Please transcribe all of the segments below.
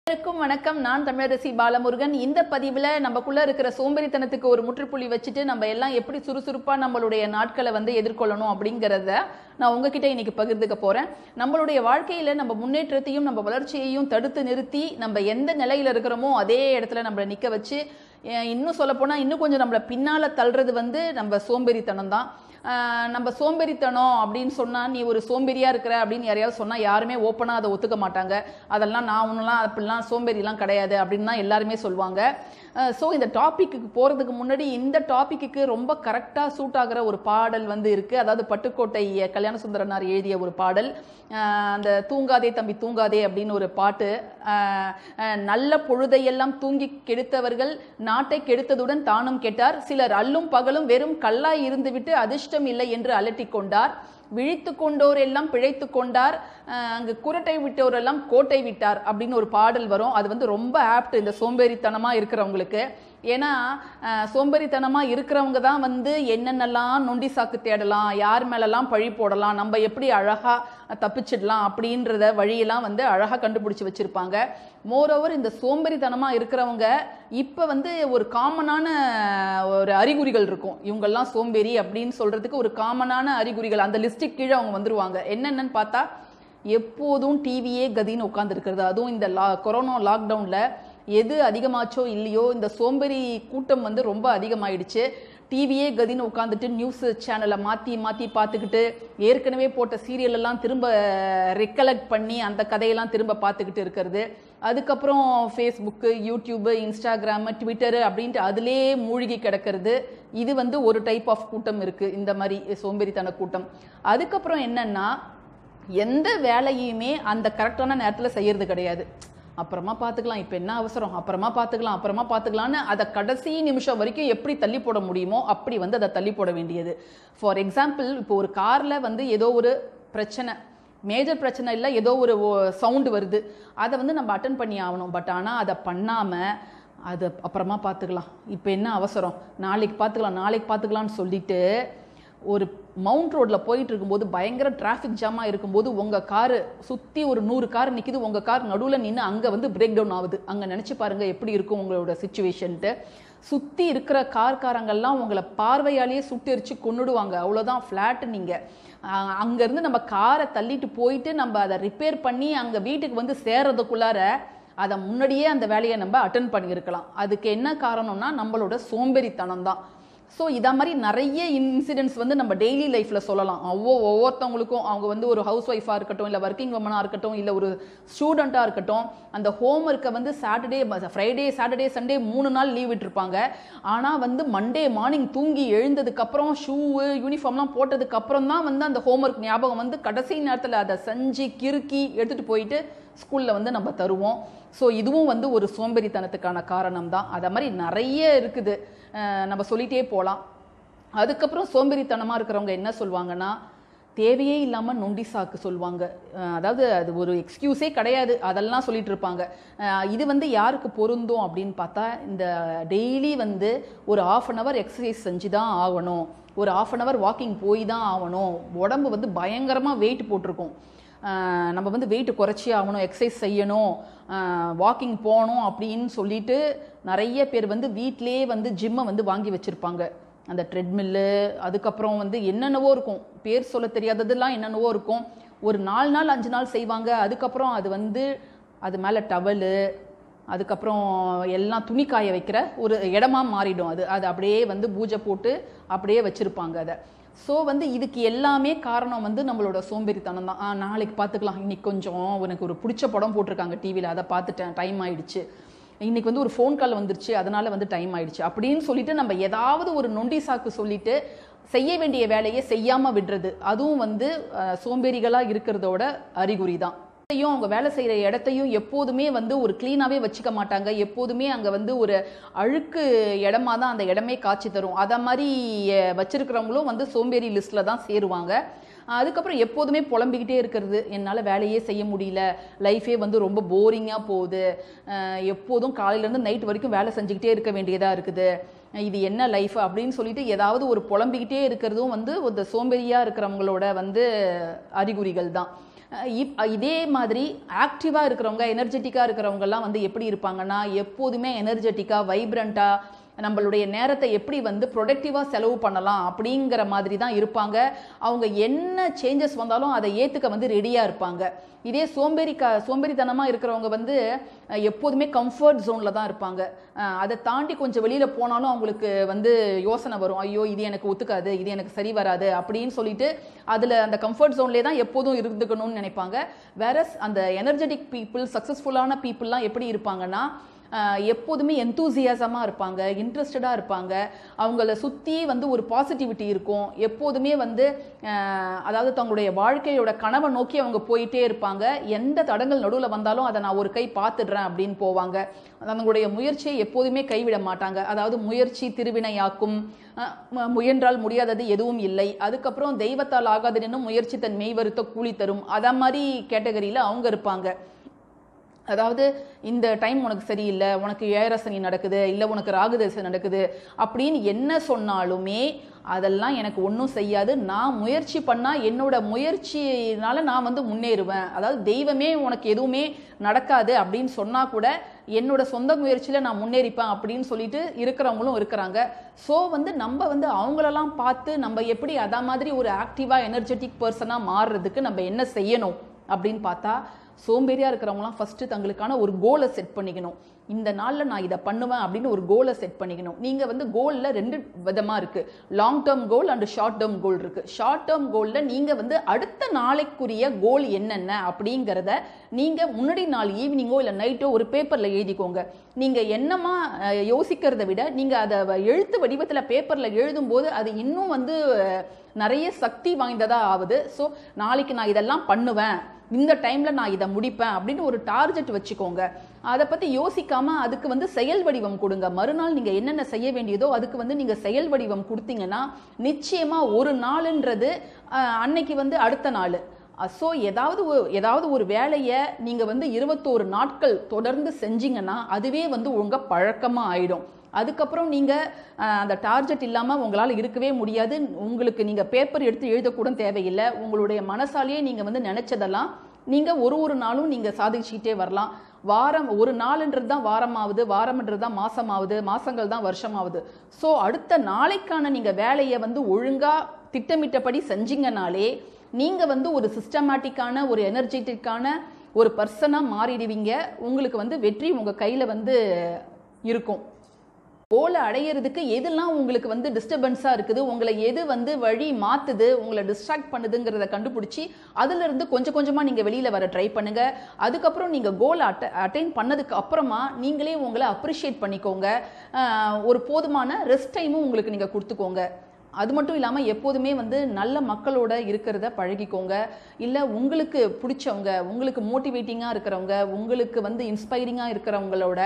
வணக்கம். நான் தமிழரசி பாலமுருகன். இந்த பதிவில் நமக்குள்ள இருக்கிற சோம்பேறித்தனத்துக்கு ஒரு முற்றுப்புள்ளி வச்சுட்டு நம்ம எல்லாம் எப்படி சுறுசுறுப்பா நம்மளுடைய நாட்களை எதிர்கொள்ளணும் அப்படிங்கிறத நான் உங்ககிட்ட இன்னைக்கு பகிர்ந்துக்க போறேன். நம்மளுடைய வாழ்க்கையில நம்ம முன்னேற்றத்தையும் நம்ம வளர்ச்சியையும் தடுத்து நிறுத்தி நம்ம எந்த நிலையில இருக்கிறோமோ அதே இடத்துல நம்மளை நிக்க வச்சு இன்னும் சொல்ல போனா இன்னும் கொஞ்சம் நம்மளை பின்னால தள்ளுறது நம்ம சோம்பேறித்தனம் தான். நம்ம சோம்பேறித்தனம் அப்படின்னு சொன்னா நீ ஒரு சோம்பேறியா இருக்கிற அப்படின்னு யாரையாவது சொன்னா யாருமே ஓப்பனா அதை ஒத்துக்க மாட்டாங்க. அதெல்லாம் நான் ஒன்றுலாம் அப்படிலாம் சோம்பேறிலாம் கிடையாது அப்படின்னு தான் எல்லாருமே சொல்லுவாங்க. ஸோ இந்த டாபிக்கு போறதுக்கு முன்னாடி இந்த டாபிக்கு ரொம்ப கரெக்டா சூட் ஆகிற ஒரு பாடல் இருக்கு. அதாவது பட்டுக்கோட்டை கல்யாண சுந்தரனார் எழுதிய ஒரு பாடல். அந்த தூங்காதே தம்பி தூங்காதே அப்படின்னு ஒரு பாட்டு. நல்ல பொழுதையெல்லாம் தூங்கி கெடுத்தவர்கள் நாட்டை கெடுத்ததுடன் தானும் கெட்டார். சிலர் அல்லும் பகலும் வெறும் கல்லாய் இருந்துவிட்டு அதிர்ஷ்டம் இல்லை என்று அலட்டி கொண்டார். விழித்து கொண்டோர் எல்லாம் பிழைத்து கொண்டார், அங்கு குரட்டை விட்டோர் எல்லாம் கோட்டை விட்டார் அப்படின்னு ஒரு பாடல் வரும். அது ரொம்ப ஆப்ட் இந்த சோம்பேறித்தனமா இருக்கிறவங்களுக்கு. ஏன்னா சோம்பேறித்தனமா இருக்கிறவங்க தான் என்னென்னலாம் நொண்டி சாக்கு தேடலாம், யார் மேலெல்லாம் பழி போடலாம், நம்ம எப்படி அழகா தப்பிச்சிடலாம் அப்படின்றத வழியெல்லாம் அழகா கண்டுபிடிச்சு வச்சிருப்பாங்க. மோரோவர் இந்த சோம்பேறித்தனமா இருக்கிறவங்க இப்ப ஒரு காமனான ஒரு அறிகுறிகள் இருக்கும். இவங்கெல்லாம் சோம்பேறி அப்படின்னு சொல்றதுக்கு ஒரு காமனான அறிகுறிகள் அந்த லிஸ்டுக்கு கீழே அவங்க வந்துருவாங்க. என்னென்னு பார்த்தா எப்போதும் டிவியே கதின்னு உட்கார்ந்து இருக்கிறது. அதுவும் இந்த கொரோனா லாக்டவுன்ல எது அதிகமாச்சோ இல்லையோ இந்த சோம்பேறி கூட்டம் ரொம்ப அதிகமாயிடுச்சு. டிவியே கதின்னு உட்காந்துட்டு நியூஸ் சேனலை மாற்றி மாற்றி பார்த்துக்கிட்டு ஏற்கனவே போட்ட சீரியல் எல்லாம் திரும்ப ரெக்கலெக்ட் பண்ணி அந்த கதையெல்லாம் திரும்ப பார்த்துக்கிட்டு இருக்கிறது. அதுக்கப்புறம் ஃபேஸ்புக்கு, யூடியூபு, இன்ஸ்டாகிராமு, ட்விட்டரு அப்படின்ட்டு அதிலே மூழ்கி கிடக்கிறது. இது ஒரு டைப் ஆஃப் கூட்டம் இருக்குது, இந்த மாதிரி சோம்பேறித்தன கூட்டம். அதுக்கப்புறம் என்னன்னா எந்த வேலையுமே அந்த கரெக்டான நேரத்தில் செய்யறது கிடையாது. அப்புறமா பார்த்துக்கலாம், இப்போ என்ன அவசரம், அப்புறமா பார்த்துக்கலான்னு அதை கடைசி நிமிஷம் வரைக்கும் எப்படி தள்ளி போட முடியுமோ அப்படி அதை தள்ளி போட வேண்டியது. ஃபார் எக்ஸாம்பிள், இப்போ ஒரு காரில் ஏதோ ஒரு பிரச்சனை, மேஜர் பிரச்சனை இல்லை, ஏதோ ஒரு சவுண்டு வருது, அதை நம்ம அட்டன் பண்ணி ஆகணும். பட் ஆனால் அதை பண்ணாமல் அது அப்புறமா பார்த்துக்கலாம், இப்போ என்ன அவசரம், நாளைக்கு பார்த்துக்கலான்னு சொல்லிட்டு ஒரு மவுண்ட் ரோட்ல போயிட்டு இருக்கும்போது பயங்கர டிராஃபிக் ஜாமா இருக்கும்போது உங்க காரு சுத்தி ஒரு 100 கார் நிக்குது, உங்க கார் நடுவில் நின்று அங்க பிரேக் டவுன் ஆகுது. அங்க நினைச்சு பாருங்க எப்படி இருக்கும் உங்களோட சிச்சுவேஷன்ட்டு. சுத்தி இருக்கிற கார்காரங்கெல்லாம் உங்களை பார்வையாலேயே சுட்டெரிச்சு கொன்னுடுவாங்க. அவ்வளவுதான் ஃபிளாட். நீங்க அங்க இருந்து நம்ம காரை தள்ளிட்டு போயிட்டு நம்ம அதை ரிப்பேர் பண்ணி அங்க வீட்டுக்கு சேர்றதுக்குள்ளார அதை முன்னாடியே அந்த வேலையை நம்ம அட்டன் பண்ணியிருக்கலாம். அதுக்கு என்ன காரணம்னா நம்மளோட சோம்பேறித்தனம் தான். ஸோ இதை மாதிரி நிறைய இன்சிடென்ட்ஸ் நம்ம டெய்லி லைஃப்பில் சொல்லலாம். ஒவ்வொருத்தவங்களுக்கும் அவங்க ஒரு ஹவுஸ் ஒய்ஃபாக இருக்கட்டும், இல்லை ஒர்க்கிங் உமனாக இருக்கட்டும், இல்லை ஒரு ஸ்டூடெண்ட்டாக இருக்கட்டும், அந்த ஹோம் ஒர்க்கை சாட்டர்டே, ஃப்ரைடே, சாட்டர்டே, சண்டே 3 நாள் லீவ் விட்டுருப்பாங்க. ஆனால் மண்டே மார்னிங் தூங்கி எழுந்ததுக்கப்புறம் ஷூவு யூனிஃபார்ம்லாம் போட்டதுக்கப்புறம் தான் அந்த ஹோம் ஒர்க் ஞாபகம் கடைசி நேரத்தில் அதை செஞ்சு கிறுக்கி எடுத்துகிட்டு போயிட்டு ஸ்கூலில் நம்ம தருவோம். ஸோ இதுவும் ஒரு சோம்பேறித்தனத்துக்கான காரணம் தான். அதை மாதிரி நிறைய இருக்குது, நம்ம சொல்லிட்டே போகலாம். அதுக்கப்புறம் சோம்பேறித்தனமாக இருக்கிறவங்க என்ன சொல்லுவாங்கன்னா, தேவையே இல்லாமல் நொண்டி சாக்கு சொல்லுவாங்க. அதாவது அது ஒரு எக்ஸ்கியூஸே கிடையாது, அதெல்லாம் சொல்லிட்டு இருப்பாங்க. இது யாருக்கு பொருந்தும் அப்படின்னு பார்த்தா, இந்த டெய்லி ஒரு 1/2 hour எக்ஸசைஸ் செஞ்சு தான் ஆகணும், ஒரு 1/2 hour வாக்கிங் போய் தான் ஆகணும், உடம்பு பயங்கரமாக வெயிட் போட்டிருக்கும், நம்ம வெயிட் குறைச்சி ஆகணும், எக்ஸசைஸ் செய்யணும், வாக்கிங் போகணும் அப்படின்னு சொல்லிட்டு நிறைய பேர் வீட்டிலே ஜிம்மை வாங்கி வச்சுருப்பாங்க. அந்த ட்ரெட்மில்லு, அதுக்கப்புறம் என்னென்னவோ இருக்கும், பேர் சொல்ல தெரியாததெல்லாம் என்னென்னவோ இருக்கும். ஒரு 4 நாள் 5 நாள் செய்வாங்க. அதுக்கப்புறம் அது அது மேலே டவலு, அதுக்கப்புறம் எல்லாம் துணி காய வைக்கிற ஒரு இடமா மாறிடும். அது அப்படியே பூஜை போட்டு அப்படியே வச்சுருப்பாங்க அதை. ஸோ இதுக்கு எல்லாமே காரணம் நம்மளோட சோம்பேறித்தனம் தான். நாளைக்கு பார்த்துக்கலாம், இன்னைக்கு கொஞ்சம் உனக்கு ஒரு பிடிச்ச படம் போட்டிருக்காங்க டிவியில், அதை பார்த்துட்டேன், டைம் ஆயிடுச்சு, இன்னைக்கு ஒரு ஃபோன் கால் வந்துருச்சு, அதனால டைம் ஆயிடுச்சு அப்படின்னு சொல்லிட்டு நம்ம ஏதாவது ஒரு நொண்டி சாக்கு சொல்லிட்டு செய்ய வேண்டிய வேலையை செய்யாமல் விடுறது, அதுவும் சோம்பேறிகளாக இருக்கிறதோட அறிகுறி தான். அவங்க வேலை செய்யற இடத்தையும் எப்போதுமே ஒரு கிளீனாவே வச்சுக்க மாட்டாங்க. எப்போதுமே அங்க ஒரு அழுக்கு இடமா தான் அந்த இடமே காட்சி தரும். அத மாதிரி வச்சிருக்கிறவங்களும் சோம்பேறி லிஸ்ட்ல தான் சேருவாங்க. அதுக்கப்புறம் எப்போதுமே புலம்பிக்கிட்டே இருக்கிறது, என்னால் வேலையே செய்ய முடியல, லைஃபே ரொம்ப போரிங்காக போகுது, எப்போதும் காலையிலேருந்து நைட் வரைக்கும் வேலை செஞ்சுக்கிட்டே இருக்க வேண்டியதாக இருக்குது, இது என்ன லைஃப் அப்படின்னு சொல்லிட்டு ஏதாவது ஒரு புலம்பிக்கிட்டே இருக்கிறதும் ஒரு சோம்பேறியாக இருக்கிறவங்களோட அறிகுறிகள் தான். இதே மாதிரி ஆக்டிவாக இருக்கிறவங்க, எனர்ஜெட்டிக்காக இருக்கிறவங்கலாம் வந்து எப்படி இருப்பாங்கன்னா, எப்போதுமே எனர்ஜெட்டிக்காக, வைப்ரண்ட்டாக, நம்மளுடைய நேரத்தை எப்படி வந்து ப்ரொடக்டிவாக செலவு பண்ணலாம் அப்படிங்கிற மாதிரி தான் இருப்பாங்க. அவங்க என்ன சேஞ்சஸ் வந்தாலும் அதை ஏற்றுக்க வந்து ரெடியாக இருப்பாங்க. இதே சோம்பேறித்தனமாக இருக்கிறவங்க வந்து எப்போதுமே கம்ஃபர்ட் ஜோனில் தான் இருப்பாங்க. அதை தாண்டி கொஞ்சம் வெளியில் போனாலும் அவங்களுக்கு வந்து யோசனை வரும், ஐயோ இது எனக்கு ஒத்துக்காது, இது எனக்கு சரி வராது அப்படின்னு சொல்லிட்டு அதில் அந்த கம்ஃபர்ட் ஜோன்லேயே தான் எப்போதும் இருந்துக்கணும்னு நினைப்பாங்க. வேறஸ் அந்த எனர்ஜெட்டிக் பீப்புள், சக்ஸஸ்ஃபுல்லான பீப்புளெலாம் எப்படி இருப்பாங்கன்னா, எப்போதுமே எந்தூசியாசமாக இருப்பாங்க, இன்ட்ரெஸ்டடாக இருப்பாங்க. அவங்கள சுற்றி வந்து ஒரு பாசிட்டிவிட்டி இருக்கும். எப்போதுமே வந்து அதாவது தங்களுடைய வாழ்க்கையோட கனவை நோக்கி அவங்க போயிட்டே இருப்பாங்க. எந்த தடங்கள் நடுவில் வந்தாலும் அதை நான் ஒரு கை பார்த்துடுறேன் அப்படின்னு போவாங்க. தங்களுடைய முயற்சியை எப்போதுமே கைவிட மாட்டாங்க. அதாவது முயற்சி திருவினையாக்கும், முயன்றால் முடியாதது எதுவும் இல்லை, அதுக்கப்புறம் தெய்வத்தால் ஆகாதனும் முயற்சி தன் மெய்வருத்த கூலி தரும், அத மாதிரி கேட்டகரியில் அவங்க இருப்பாங்க. அதாவது இந்த டைம் உனக்கு சரியில்லை, உனக்கு ஏழரசனி நடக்குது, இல்லை உனக்கு ராகுதசை நடக்குது அப்படின்னு என்ன சொன்னாலுமே அதெல்லாம் எனக்கு ஒன்றும் செய்யாது. நான் முயற்சி பண்ணால் என்னோட முயற்சினால நான் வந்து முன்னேறுவேன். அதாவது தெய்வமே உனக்கு எதுவுமே நடக்காது அப்படின்னு சொன்னால் கூட என்னோட சொந்த முயற்சியில் நான் முன்னேறிப்பேன் அப்படின்னு சொல்லிட்டு இருக்கிறவங்களும் இருக்கிறாங்க. ஸோ வந்து நம்ம வந்து அவங்களெல்லாம் பார்த்து நம்ம எப்படி அதை மாதிரி ஒரு ஆக்டிவாக எனர்ஜெட்டிக் பர்சனாக மாறுறதுக்கு நம்ம என்ன செய்யணும் அப்படின்னு பார்த்தா, சோம்பேறியாக இருக்கிறவங்களாம் ஃபஸ்ட்டு தங்களுக்கான ஒரு கோலை செட் பண்ணிக்கணும். இந்த நாளில் நான் இதை பண்ணுவேன் அப்படின்னு ஒரு கோலை செட் பண்ணிக்கணும். நீங்கள் வந்து கோலில் 2 விதமாக இருக்குது. Long term goal and short term goal இருக்குது. ஷார்ட் டேர்ம் கோலில் நீங்கள் வந்து அடுத்த நாளைக்குரிய கோல் என்னென்ன அப்படிங்கிறத நீங்கள் முன்னாடி நாள் ஈவினிங்கோ இல்லை நைட்டோ ஒரு பேப்பரில் எழுதிக்கோங்க. நீங்கள் என்னமா யோசிக்கிறத விட நீங்கள் அதை எழுத்து வடிவத்தில் பேப்பரில் எழுதும்போது அது இன்னும் வந்து நிறைய சக்தி வாய்ந்ததாக ஆகுது. ஸோ நாளைக்கு நான் இதெல்லாம் பண்ணுவேன், இந்த டைம்ல நான் இதை முடிப்பேன் அப்படின்னு ஒரு டார்கெட் வச்சுக்கோங்க. அதை பத்தி யோசிக்காம அதுக்கு வந்து செயல் வடிவம் கொடுங்க. மறுநாள் நீங்க என்னென்ன செய்ய வேண்டியதோ அதுக்கு வந்து நீங்க செயல் வடிவம் கொடுத்தீங்கன்னா நிச்சயமா ஒரு நாளுன்றது அன்னைக்கு வந்து அடுத்த நாள். ஸோ ஏதாவது ஒரு வேலையை நீங்க வந்து 21 நாட்கள் தொடர்ந்து செஞ்சீங்கன்னா அதுவே வந்து உங்க பழக்கமா ஆயிடும். அதுக்கப்புறம் நீங்கள் அந்த டார்கெட் இல்லாமல் உங்களால் இருக்கவே முடியாது. உங்களுக்கு நீங்கள் பேப்பர் எடுத்து எழுதக்கூட தேவையில்லை. உங்களுடைய மனசாலேயே நீங்கள் வந்து நினச்சதெல்லாம் நீங்கள் ஒரு நாளும் நீங்கள் சாதிச்சுக்கிட்டே வரலாம். வாரம் ஒரு நாளுன்றது தான் வாரமாகுது, வாரம்ன்றது தான் மாதமாகுது, மாதங்கள் தான் வருஷமாகுது. ஸோ அடுத்த நாளைக்கான நீங்கள் வேலையை வந்து ஒழுங்காக திட்டமிட்டபடி செஞ்சீங்கனாலே நீங்கள் வந்து ஒரு சிஸ்டமேட்டிக்கான ஒரு எனர்ஜெட்டிக்கான ஒரு பர்சனாக மாறிடுவீங்க. உங்களுக்கு வந்து வெற்றி உங்கள் கையில் வந்து இருக்கும். கோலை அடையிறதுக்கு எதெல்லாம் உங்களுக்கு வந்து டிஸ்டர்பன்ஸாக இருக்குது, உங்களை எது வந்து வழி மாற்றுது, உங்களை டிஸ்ட்ராக்ட் பண்ணுதுங்கிறத கண்டுபிடிச்சி அதிலிருந்து கொஞ்சம் கொஞ்சமாக நீங்கள் வெளியில் வர ட்ரை பண்ணுங்கள். அதுக்கப்புறம் நீங்கள் கோலை அட்டைன் பண்ணதுக்கு அப்புறமா நீங்களே உங்களை அப்ரிஷியேட் பண்ணிக்கோங்க. ஒரு போதுமான ரெஸ்ட் டைமும் உங்களுக்கு நீங்கள் கொடுத்துக்கோங்க. அது மட்டும் இல்லாமல் எப்போதுமே வந்து நல்ல மக்களோட இருக்கிறத பழகிக்கோங்க. இல்லை உங்களுக்கு பிடிச்சவங்க, உங்களுக்கு மோட்டிவேட்டிங்காக இருக்கிறவங்க, உங்களுக்கு வந்து இன்ஸ்பைரிங்காக இருக்கிறவங்களோட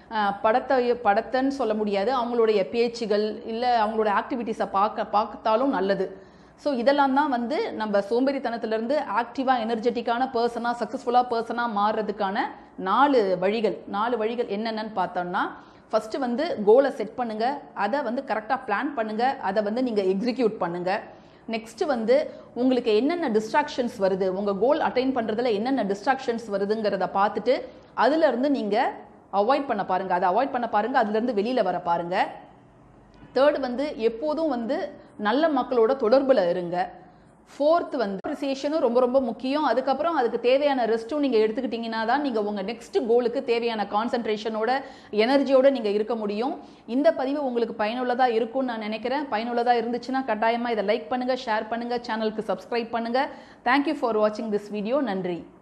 படத்தைன்னு சொல்ல முடியாது, அவங்களுடைய பேச்சுகள் இல்லை அவங்களோட ஆக்டிவிட்டீஸை பார்த்தாலும் நல்லது. ஸோ இதெல்லாம் தான் வந்து நம்ம சோம்பேறித்தனத்திலேருந்து ஆக்டிவாக எனர்ஜெட்டிக்கான பர்சனாக சக்ஸஸ்ஃபுல்லாக பர்சனாக மாறுறதுக்கான 4 வழிகள் என்னென்னு பார்த்தோம்னா, ஃபஸ்ட்டு வந்து கோலை செட் பண்ணுங்கள், அதை வந்து கரெக்டாக பிளான் பண்ணுங்கள், அதை வந்து நீங்கள் எக்ஸிக்யூட் பண்ணுங்கள். நெக்ஸ்ட் வந்து உங்களுக்கு என்னென்ன டிஸ்ட்ராக்ஷன்ஸ் வருது, உங்கள் கோல் அட்டைன் பண்ணுறதுல என்னென்ன டிஸ்ட்ராக்ஷன்ஸ் வருதுங்கிறத பார்த்துட்டு அதிலிருந்து நீங்கள் அவாய்ட் பண்ண பாருங்க, அதுலேருந்து வெளியில் வர பாருங்க. தேர்ட் வந்து எப்போதும் வந்து நல்ல மக்களோட தொடர்பில் இருங்க. ஃபோர்த் வந்து அப்ரிசியேஷனும் ரொம்ப ரொம்ப முக்கியம். அதுக்கப்புறம் அதுக்கு தேவையான ரெஸ்ட்டும் நீங்கள் எடுத்துக்கிட்டீங்கன்னா தான் நீங்கள் உங்கள் நெக்ஸ்ட் கோலுக்கு தேவையான கான்சன்ட்ரேஷனோட எனர்ஜியோடு நீங்கள் இருக்க முடியும். இந்த பதிவு உங்களுக்கு பயனுள்ளதாக இருக்கும்னு நான் நினைக்கிறேன். பயனுள்ளதாக இருந்துச்சுன்னா கட்டாயமாக இதை லைக் பண்ணுங்கள், ஷேர் பண்ணுங்கள், சேனலுக்கு சப்ஸ்கிரைப் பண்ணுங்கள். தேங்க்யூ ஃபார் வாட்சிங் திஸ் வீடியோ. நன்றி.